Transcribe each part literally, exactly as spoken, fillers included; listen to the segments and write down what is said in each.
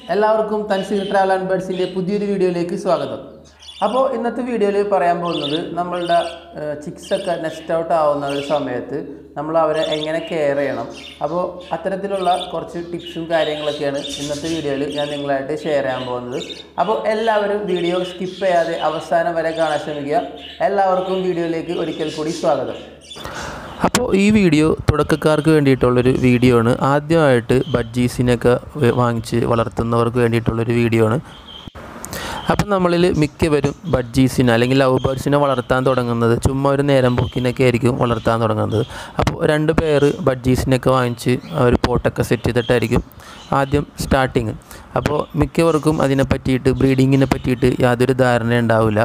എല്ലാവർക്കും Thanseer travel and ബേർഡ്സിൻ്റെ പുതിയൊരു വീഡിയോയിലേക്ക് സ്വാഗതം. അപ്പോൾ ഇന്നത്തെ വീഡിയോയിൽ പറയാൻ പോകുന്നത് നമ്മളുടെ ചിക്സൊക്കെ നെസ്റ്റ് ഔട്ട് ആവുന്ന ഒരു സമയത്ത് നമ്മൾ അവരെ എങ്ങനെ കെയർ ചെയ്യണം. അപ്പോൾ അത്തരത്തിലുള്ള കുറച്ച് ടിപ്സും കാര്യങ്ങളൊക്കെയാണ് ഇന്നത്തെ വീഡിയോയിൽ ഞാൻ നിങ്ങളായിട്ട് ഷെയർ ചെയ്യാൻ പോകുന്നത്. അപ്പോൾ എല്ലാവരും വീഡിയോ സ്കിപ്പ് ചെയ്യാതെ അവസാനം വരെ കാണാൻ ശ്രമിക്കുക. എല്ലാവർക്കും വീഡിയോയിലേക്ക് ഒരിക്കൽ കൂടി സ്വാഗതം. അപ്പോൾ ഈ വീഡിയോ തുടക്കക്കാർക്ക് വേണ്ടിയിട്ടുള്ളൊരു വീഡിയോ ആണ്. ആദ്യമായിട്ട് ബഡ്ജീസിനൊക്കെ വാങ്ങിച്ച് വളർത്തുന്നവർക്ക് വേണ്ടിയിട്ടുള്ളൊരു വീഡിയോ ആണ്. അപ്പം നമ്മളിൽ മിക്കവരും ബഡ്ജീസിനെ അല്ലെങ്കിൽ ലവ് ബേർഡ്സിനെ വളർത്താൻ തുടങ്ങുന്നത് ചുമ്മാ ഒരു നേരം പോക്കിനൊക്കെ ആയിരിക്കും വളർത്താൻ തുടങ്ങുന്നത്. അപ്പോൾ രണ്ട് പേര് ബഡ്ജീസിനൊക്കെ വാങ്ങിച്ച് ഒരു പോട്ടൊക്കെ സെറ്റ് ചെയ്തിട്ടായിരിക്കും ആദ്യം സ്റ്റാർട്ടിങ്. അപ്പോൾ മിക്കവർക്കും അതിനെ പറ്റിയിട്ട് ബ്രീഡിങ്ങിനെ പറ്റിയിട്ട് യാതൊരു ധാരണ ഉണ്ടാവില്ല.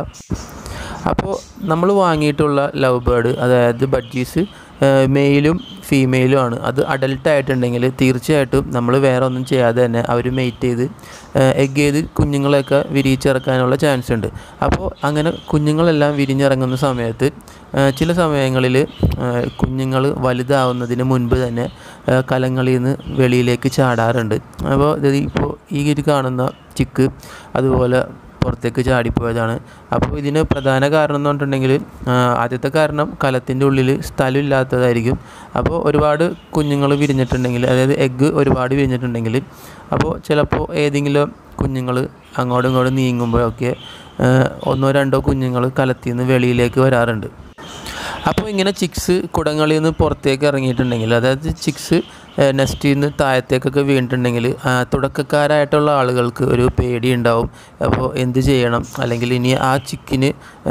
അപ്പോൾ നമ്മൾ വാങ്ങിയിട്ടുള്ള ലവ് ബേർഡ്, അതായത് ബഡ്ജീസ് മെയിലും ഫീമെയിലും ആണ്. അത് അഡൽട്ട് ആയിട്ടുണ്ടെങ്കിൽ തീർച്ചയായിട്ടും നമ്മൾ വേറെ ഒന്നും ചെയ്യാതെ തന്നെ അവർ മെയ്റ്റ് ചെയ്ത് എഗ് ചെയ്ത് കുഞ്ഞുങ്ങളെയൊക്കെ വിരിയിച്ചിറക്കാനുള്ള ചാൻസ് ഉണ്ട്. അപ്പോൾ അങ്ങനെ കുഞ്ഞുങ്ങളെല്ലാം വിരിഞ്ഞിറങ്ങുന്ന സമയത്ത് ചില സമയങ്ങളിൽ കുഞ്ഞുങ്ങൾ വലുതാവുന്നതിന് മുൻപ് തന്നെ കലങ്ങളിൽ നിന്ന് വെളിയിലേക്ക് ചാടാറുണ്ട്. അപ്പോൾ ഇത് ഇപ്പോൾ ഈ ഒരു കാണുന്ന ചിക്ക് അതുപോലെ പുറത്തേക്ക് ചാടിപ്പോയതാണ്. അപ്പോൾ ഇതിന് പ്രധാന കാരണം എന്ന് പറഞ്ഞിട്ടുണ്ടെങ്കിൽ ആദ്യത്തെ കാരണം കലത്തിൻ്റെ ഉള്ളിൽ സ്ഥലമില്ലാത്തതായിരിക്കും. അപ്പോൾ ഒരുപാട് കുഞ്ഞുങ്ങൾ വിരിഞ്ഞിട്ടുണ്ടെങ്കിൽ, അതായത് എഗ്ഗ് ഒരുപാട് വിരിഞ്ഞിട്ടുണ്ടെങ്കിൽ, അപ്പോൾ ചിലപ്പോൾ ഏതെങ്കിലും കുഞ്ഞുങ്ങൾ അങ്ങോട്ടും ഇങ്ങോട്ടും നീങ്ങുമ്പോഴൊക്കെ ഒന്നോ രണ്ടോ കുഞ്ഞുങ്ങൾ കലത്തിൽ നിന്ന് വെളിയിലേക്ക് വരാറുണ്ട്. അപ്പോൾ ഇങ്ങനെ ചിക്സ് കുടങ്ങളിൽ നിന്ന് പുറത്തേക്ക് ഇറങ്ങിയിട്ടുണ്ടെങ്കിൽ, അതായത് ചിക്സ് നെസ്റ്റിൽ നിന്ന് താഴത്തേക്കൊക്കെ വീണിട്ടുണ്ടെങ്കിൽ തുടക്കക്കാരായിട്ടുള്ള ആളുകൾക്ക് ഒരു പേടി ഉണ്ടാവും. അപ്പോൾ എന്ത് ചെയ്യണം, അല്ലെങ്കിൽ ഇനി ആ ചിക്കിന്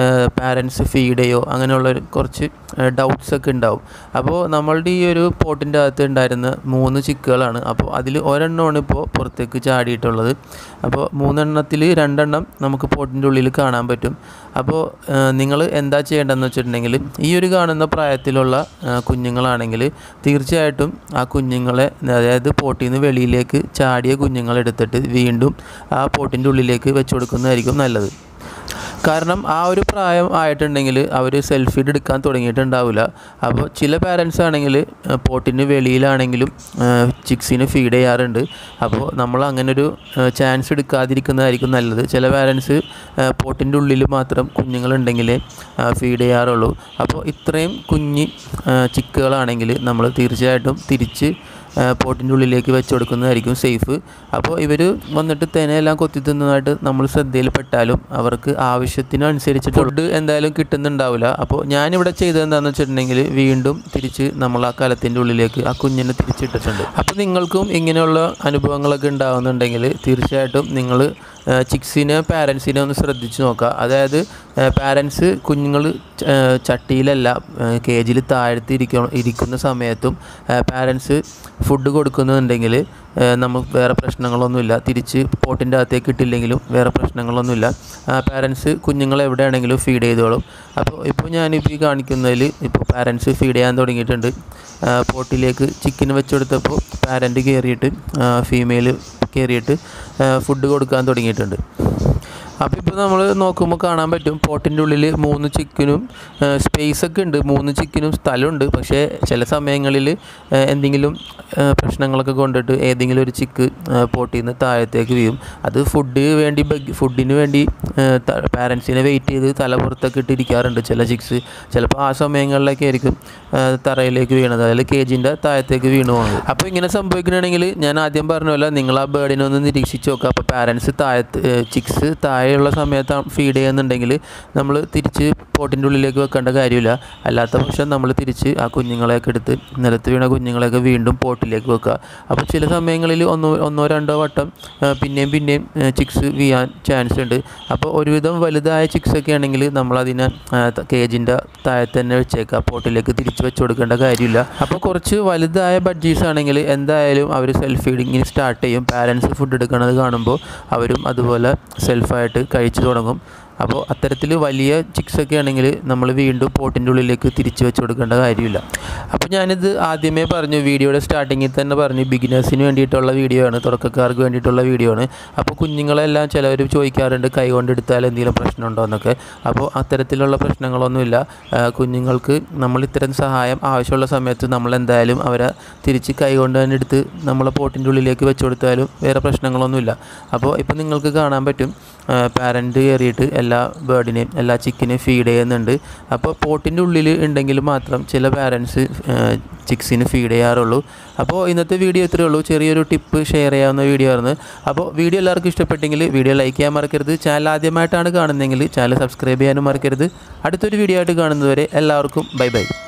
പാരൻസ് ഫീഡ് ചെയ്യോ, അങ്ങനെയുള്ള കുറച്ച് ഡൗട്ട്സൊക്കെ ഉണ്ടാവും. അപ്പോൾ നമ്മളുടെ ഈ ഒരു പോട്ടിൻ്റെ അകത്ത് ഉണ്ടായിരുന്ന മൂന്ന് ചിക്കുകളാണ്. അപ്പോൾ അതിൽ ഒരെണ്ണമാണ് ഇപ്പോൾ പുറത്തേക്ക് ചാടിയിട്ടുള്ളത്. അപ്പോൾ മൂന്നെണ്ണത്തിൽ രണ്ടെണ്ണം നമുക്ക് പോട്ടിൻ്റെ ഉള്ളിൽ കാണാൻ പറ്റും. അപ്പോൾ നിങ്ങൾ എന്താ ചെയ്യേണ്ടതെന്ന് വെച്ചിട്ടുണ്ടെങ്കിൽ, ഈ ഒരു കാണുന്ന പ്രായത്തിലുള്ള കുഞ്ഞുങ്ങളാണെങ്കിൽ തീർച്ചയായിട്ടും ആ കുഞ്ഞുങ്ങളെ, അതായത് പോട്ടിൽ നിന്ന് വെളിയിലേക്ക് ചാടിയ കുഞ്ഞുങ്ങളെടുത്തിട്ട് വീണ്ടും ആ പോട്ടിൻ്റെ ഉള്ളിലേക്ക് വെച്ച് കൊടുക്കുന്നതായിരിക്കും നല്ലത്. കാരണം ആ ഒരു പ്രായം ആയിട്ടുണ്ടെങ്കിൽ അവർ സെൽഫ് ഫീഡ് എടുക്കാൻ തുടങ്ങിയിട്ടുണ്ടാവില്ല. അപ്പോൾ ചില പാരൻസ് ആണെങ്കിൽ പോട്ടിന് വെളിയിലാണെങ്കിലും ചിക്സിന് ഫീഡ് ചെയ്യാറുണ്ട്. അപ്പോൾ നമ്മൾ അങ്ങനൊരു ചാൻസ് എടുക്കാതിരിക്കുന്നതായിരിക്കും നല്ലത്. ചില പാരൻസ് പോട്ടിൻ്റെ ഉള്ളിൽ മാത്രം കുഞ്ഞുങ്ങളുണ്ടെങ്കിലേ ഫീഡ് ചെയ്യാറുള്ളൂ. അപ്പോൾ ഇത്രയും കുഞ്ഞി ചിക്കുകളാണെങ്കിൽ നമ്മൾ തീർച്ചയായിട്ടും തിരിച്ച് പോട്ടിൻ്റെ ഉള്ളിലേക്ക് വെച്ച് കൊടുക്കുന്നതായിരിക്കും സേഫ്. അപ്പോൾ ഇവർ വന്നിട്ട് തേനയെല്ലാം കൊത്തി തിന്നതായിട്ട് നമ്മൾ ശ്രദ്ധയിൽപ്പെട്ടാലും അവർക്ക് ആവശ്യത്തിനനുസരിച്ച് ഫുഡ് എന്തായാലും കിട്ടുന്നുണ്ടാവില്ല. അപ്പോൾ ഞാനിവിടെ ചെയ്തത് എന്താണെന്ന് വെച്ചിട്ടുണ്ടെങ്കിൽ, വീണ്ടും തിരിച്ച് നമ്മൾ ആ കലത്തിൻ്റെ ഉള്ളിലേക്ക് ആ കുഞ്ഞിനെ തിരിച്ചിട്ടിട്ടുണ്ട്. അപ്പോൾ നിങ്ങൾക്കും ഇങ്ങനെയുള്ള അനുഭവങ്ങളൊക്കെ ഉണ്ടാകുന്നുണ്ടെങ്കിൽ തീർച്ചയായിട്ടും നിങ്ങൾ ചിക്സിനെ പാരൻസിനെ ഒന്ന് ശ്രദ്ധിച്ച് നോക്കുക. അതായത് പാരൻസ് കുഞ്ഞുങ്ങൾ ചട്ടിയിലല്ല കേജിൽ താഴ്ത്തി ഇരിക്കണം ഇരിക്കുന്ന സമയത്തും പാരൻസ് ഫുഡ് കൊടുക്കുന്നുണ്ടെങ്കിൽ നമുക്ക് വേറെ പ്രശ്നങ്ങളൊന്നുമില്ല. തിരിച്ച് പോട്ടിൻ്റെ അകത്തേക്ക് ഇട്ടില്ലെങ്കിലും വേറെ പ്രശ്നങ്ങളൊന്നുമില്ല. പാരൻസ് കുഞ്ഞുങ്ങൾ എവിടെയാണെങ്കിലും ഫീഡ് ചെയ്തോളും. അപ്പോൾ ഇപ്പോൾ ഞാനിപ്പോൾ ഈ കാണിക്കുന്നതിൽ ഇപ്പോൾ പാരൻസ് ഫീഡ് ചെയ്യാൻ തുടങ്ങിയിട്ടുണ്ട്. പോട്ടിലേക്ക് ചിക്കന് വെച്ച് കൊടുത്തപ്പോൾ പാരൻറ്റ് കയറിയിട്ട് ഫീമെയിൽ കയറിയിട്ട് ഫുഡ് കൊടുക്കാൻ തുടങ്ങിയിട്ടുണ്ട്. അപ്പോൾ ഇപ്പോൾ നമ്മൾ നോക്കുമ്പോൾ കാണാൻ പറ്റും പോട്ടിൻ്റെ ഉള്ളിൽ മൂന്ന് ചിക്കനും സ്പേസൊക്കെ ഉണ്ട്, മൂന്ന് ചിക്കനും സ്ഥലമുണ്ട്. പക്ഷേ ചില സമയങ്ങളിൽ എന്തെങ്കിലും പ്രശ്നങ്ങളൊക്കെ കൊണ്ടിട്ട് ഏതെങ്കിലും ഒരു ചിക്ക് പോട്ടിൽ നിന്ന് താഴത്തേക്ക് വീഴും. അത് ഫുഡ് വേണ്ടി ഫുഡിന് വേണ്ടി പാരൻസിനെ വെയിറ്റ് ചെയ്ത് തല പുറത്തൊക്കെ ഇട്ടിരിക്കാറുണ്ട് ചില ചിക്സ്. ചിലപ്പോൾ ആ സമയങ്ങളിലൊക്കെ ആയിരിക്കും തറയിലേക്ക് വീണത്, അതായത് കേജിൻ്റെ താഴത്തേക്ക് വീണു പോകുന്നത്. അപ്പോൾ ഇങ്ങനെ സംഭവിക്കണമെങ്കിൽ ഞാൻ ആദ്യം പറഞ്ഞ പോലെ നിങ്ങൾ ആ ബേർഡിനെ ഒന്ന് നിരീക്ഷിച്ച് നോക്കുക. അപ്പോൾ പാരൻസ് താഴത്ത് ചിക്സ് താഴെയുള്ള സമയത്ത് ഫീഡ് ചെയ്യുന്നുണ്ടെങ്കിൽ നമ്മൾ തിരിച്ച് പോട്ടിൻ്റെ ഉള്ളിലേക്ക് വെക്കേണ്ട കാര്യമില്ല. അല്ലാത്ത പക്ഷം നമ്മൾ തിരിച്ച് ആ കുഞ്ഞുങ്ങളെയൊക്കെ എടുത്ത് നിലത്ത് വീണ കുഞ്ഞുങ്ങളെയൊക്കെ വീണ്ടും പോട്ടിലേക്ക് വെക്കുക. അപ്പോൾ ചില സമയങ്ങളിൽ ഒന്നോ ഒന്നോ രണ്ടോ വട്ടം പിന്നെയും പിന്നെയും ചിക്സ് വീഴാൻ ചാൻസ് ഉണ്ട്. അപ്പോൾ ഒരുവിധം വലുതായ ചിക്സൊക്കെ ആണെങ്കിൽ നമ്മളതിനെ കേജിൻ്റെ താഴത്ത് തന്നെ വെച്ചേക്കുക, പോട്ടിലേക്ക് തിരിച്ച് വെച്ച് കൊടുക്കേണ്ട കാര്യമില്ല. അപ്പോൾ കുറച്ച് വലുതായ ബഡ്ജീസ് ആണെങ്കിൽ എന്തായാലും അവർ സെൽഫ് ഫീഡിങ്ങിന് സ്റ്റാർട്ട് ചെയ്യും. പാരൻസ് ഫുഡ് എടുക്കുന്നത് കാണുമ്പോൾ അവരും അതുപോലെ സെൽഫായിട്ട് കഴിച്ചു തുടങ്ങും. അപ്പോൾ അത്തരത്തിൽ വലിയ ചിക്സൊക്കെ ആണെങ്കിൽ നമ്മൾ വീണ്ടും പോട്ടിൻ്റെ ഉള്ളിലേക്ക് തിരിച്ച് വെച്ച് കൊടുക്കേണ്ട കാര്യമില്ല. അപ്പോൾ ഞാനിത് ആദ്യമേ പറഞ്ഞു, വീഡിയോയുടെ സ്റ്റാർട്ടിങ്ങിൽ തന്നെ പറഞ്ഞു ബിഗിനേഴ്സിന് വേണ്ടിയിട്ടുള്ള വീഡിയോ ആണ്, തുടക്കക്കാർക്ക് വേണ്ടിയിട്ടുള്ള വീഡിയോ ആണ്. അപ്പോൾ കുഞ്ഞുങ്ങളെല്ലാം ചിലവർ ചോദിക്കാറുണ്ട് കൈ കൊണ്ടെടുത്താൽ എന്തെങ്കിലും പ്രശ്നമുണ്ടോ എന്നൊക്കെ. അപ്പോൾ അത്തരത്തിലുള്ള പ്രശ്നങ്ങളൊന്നുമില്ല. കുഞ്ഞുങ്ങൾക്ക് നമ്മൾ ഇത്തരം സഹായം ആവശ്യമുള്ള സമയത്ത് നമ്മൾ എന്തായാലും അവരെ തിരിച്ച് കൈ കൊണ്ട് തന്നെ എടുത്ത് നമ്മളെ പോട്ടിൻ്റെ ഉള്ളിലേക്ക് വെച്ച് കൊടുത്താലും വേറെ പ്രശ്നങ്ങളൊന്നുമില്ല. അപ്പോൾ ഇപ്പോൾ നിങ്ങൾക്ക് കാണാൻ പറ്റും പാരൻറ്റ് കയറിയിട്ട് എല്ലാ ബേർഡിനെയും എല്ലാ ചിക്കിനെയും ഫീഡ് ചെയ്യുന്നുണ്ട്. അപ്പോൾ പോട്ടിൻ്റെ ഉള്ളിൽ ഉണ്ടെങ്കിൽ മാത്രം ചില പാരൻസ് ചിക്സിന് ഫീഡ് ചെയ്യാറുള്ളൂ. അപ്പോൾ ഇന്നത്തെ വീഡിയോ ഇത്രയേ ഉള്ളൂ. ചെറിയൊരു ടിപ്പ് ഷെയർ ചെയ്യാവുന്ന വീഡിയോ ആയിരുന്നു. അപ്പോൾ വീഡിയോ എല്ലാവർക്കും ഇഷ്ടപ്പെട്ടെങ്കിൽ വീഡിയോ ലൈക്ക് ചെയ്യാൻ മറക്കരുത്. ചാനൽ ആദ്യമായിട്ടാണ് കാണുന്നതെങ്കിൽ ചാനൽ സബ്സ്ക്രൈബ് ചെയ്യാനും മറക്കരുത്. അടുത്തൊരു വീഡിയോ ആയിട്ട് കാണുന്നതുവരെ എല്ലാവർക്കും ബൈ ബൈ.